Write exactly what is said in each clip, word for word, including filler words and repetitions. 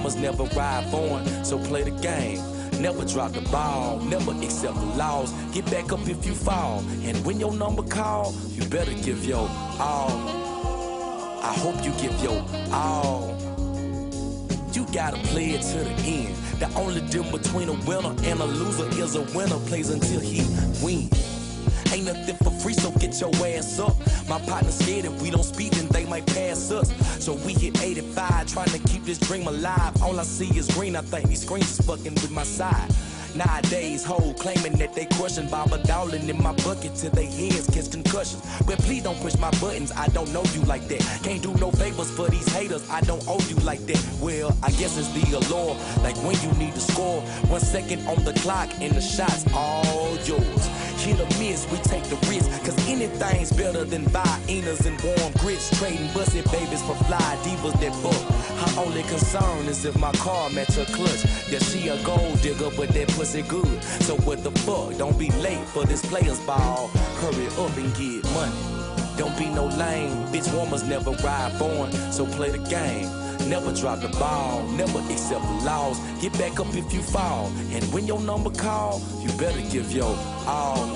warmers never ride foreign, so play the game. Never drop the ball, never accept the loss. Get back up if you fall, and when your number call, you better give your all. I hope you give your all. You gotta play it to the end. The only difference between a winner and a loser is a winner plays until he wins. Ain't nothing for free, so get your ass up. My partner's scared if we don't speak, then they might pass us. So we hit eighty-five, trying to keep this dream alive. All I see is green, I think these screens is fucking with my side. Nowadays, hoes claiming that they crushing Baba Dowling in my bucket till they heads catch concussions. But please don't push my buttons, I don't know you like that. Can't do no favors for these haters, I don't owe you like that. Well, I guess it's the allure, like when you need to score. One second on the clock and the shot's all yours. Hit or miss, we take the risk, cause anything's better than Viennas and warm grits. Trading busted babies for fly divas that book. Her only concern is if my car match her clutch. Yeah, she a gold digger, but that pussy good. So what the fuck, don't be late for this player's ball. Hurry up and get money. Don't be no lame, bitch warmers never ride foreign, so play the game. Never drop the ball, never accept the loss. Get back up if you fall, and when your number call, you better give your all.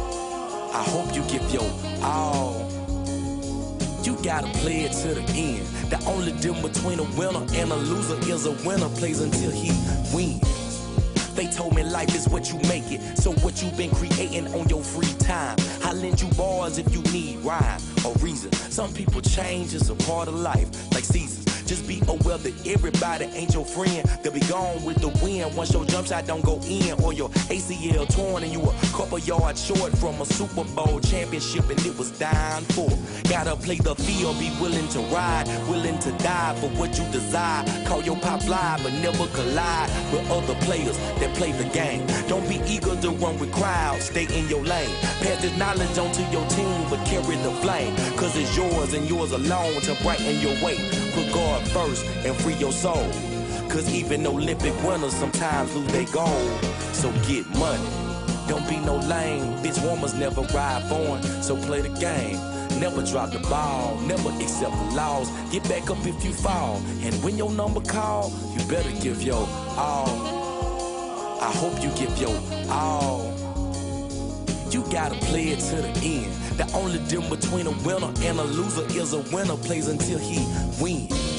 I hope you give your all. You gotta play it to the end. The only difference between a winner and a loser is a winner plays until he wins. They told me life is what you make it, so what you been creating on your free time. I lend you bars if you need rhyme or reason. Some people change is a part of life, like seasons. Just be aware that everybody ain't your friend. They'll be gone with the wind once your jump shot don't go in, or your A C L torn and you a couple yards short from a Super Bowl championship and it was dying for. Gotta play the field, be willing to ride, willing to die for what you desire. Call your pop live, but never collide with other players that play the game. Don't be eager to run with crowds, stay in your lane. Pass this knowledge on to your team, but carry the flame, cause it's yours and yours alone to brighten your way. Put God first and free your soul, cause even Olympic winners sometimes lose their goal. So get money, don't be no lame. Bitch warmers never ride foreign, so play the game. Never drop the ball, never accept the loss. Get back up if you fall, and when your number call, you better give your all. I hope you give your all. You gotta play it to the end. The only difference between a winner and a loser is a winner plays until he wins.